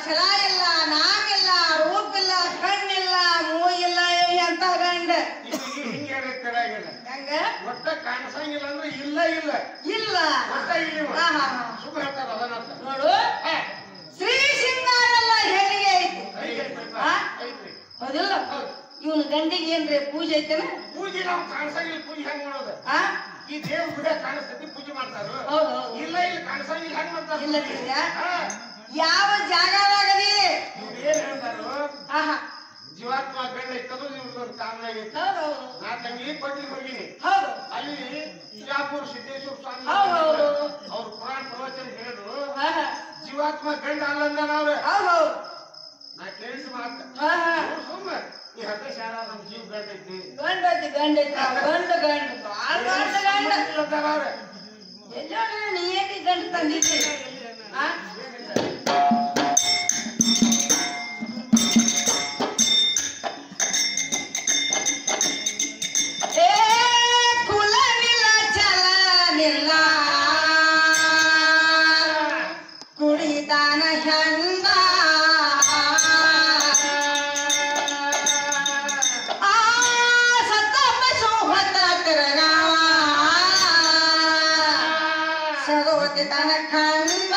ಛಲ ಇಲ್ಲ, ನಾಮಿಲ್ಲ, ರೂಪಿಲ್ಲ, ಕಣ್ಣಿಲ್ಲ, ಮೂಗಿಲ್ಲ, ಎಂತ ಗಂಡ ಹಿಂಗೆ ಹೆಂಗ ಒಟ್ಟ ಕಾಣಿಸಂಗಿಲ್ಲ ಅಂದ್ರೆ ಇಲ್ಲ ಇಲ್ಲ ಇಲ್ಲ ಒಟ್ಟ ಇಲ್ಲಿ ಸುಮ್ಮ ಹೇಳ್ತಾರ ಅದನ್ನಂತ ನೋಡು. ಶ್ರೀ ಸಿಂಗಾರ ಎಲ್ಲ ಹೆಣ್ಣಿಗೆ ಐತಿ, ಐತ್ರಿ ಹೌದಿಲ್ಲ? ಇವನ್ ಗಂಡಿಗೆ ಏನ್ರಿ ಪೂಜೆ ಐತೆನ? ಪೂಜೆ ನಾವು ಕಾಣಿಸಂಗಿಲ್ಲ, ಪೂಜೆ ಹೆಂಗ್ ಮಾಡೋದು? ಈ ದೇವ್ರ ಗುಡ ಕಾಣಿಸ್ತೈತಿ, ಪೂಜೆ ಮಾಡ್ತಾರ. ಇಲ್ಲ ಇಲ್ಲಿ ಕಾಣಿಸಂಗಿಲ್ಲ, ಹೆಂಗ್ ಮಾಡ್ತಾರ? ಇಲ್ಲ ಯಾವ ಜಾಗದಾಗದಿ ಏನ್ ಹೇಳ್ತಾರು? ಜೀವಾತ್ಮ ಗಂಡ ಇತ್ತದು ಇವ್ರದೊಂದು ಕಾಮನಾಗೈತಿ. ನಾ ತಂಗಿ ಕೊಟ್ಟಿಗೆ ಹೋಗಿನಿ, ಅಲ್ಲಿ ಬಿಜಾಪುರ ಸಿದ್ದೇಶ್ವರ ಸ್ವಾಮಿ ಅವ್ರ ಪುರಾಣ ಪ್ರವಚನ ಹೇಳಿದ್ರು. ಜೀವಾತ್ಮ ಗಂಡ ಅಲ್ಲಂದಾರ ಅವ್ರ. ನಾ ಕೇಳಿಸಿ ಮಾತ ಸುಮ್ಮ ಈ ಹಬ್ಬ ಶಾರ ನಮ್ ಜೀವ ಗಂಡ ಐತಿ, ಗಂಡ ಐತಿ, ಗಂಡ ಐತಿ, ಗಂಡ ಗಂಡ ಅವ್ರ ಎಲ್ಲ ನೀ ಏಕೆ ಗಂಡ ತಂದಿದ್ದಿ? Khăn